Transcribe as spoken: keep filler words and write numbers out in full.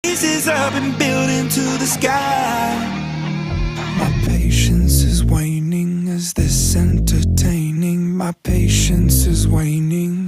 Pieces up and building to the sky. My patience is waning. Is this entertaining? My patience is waning.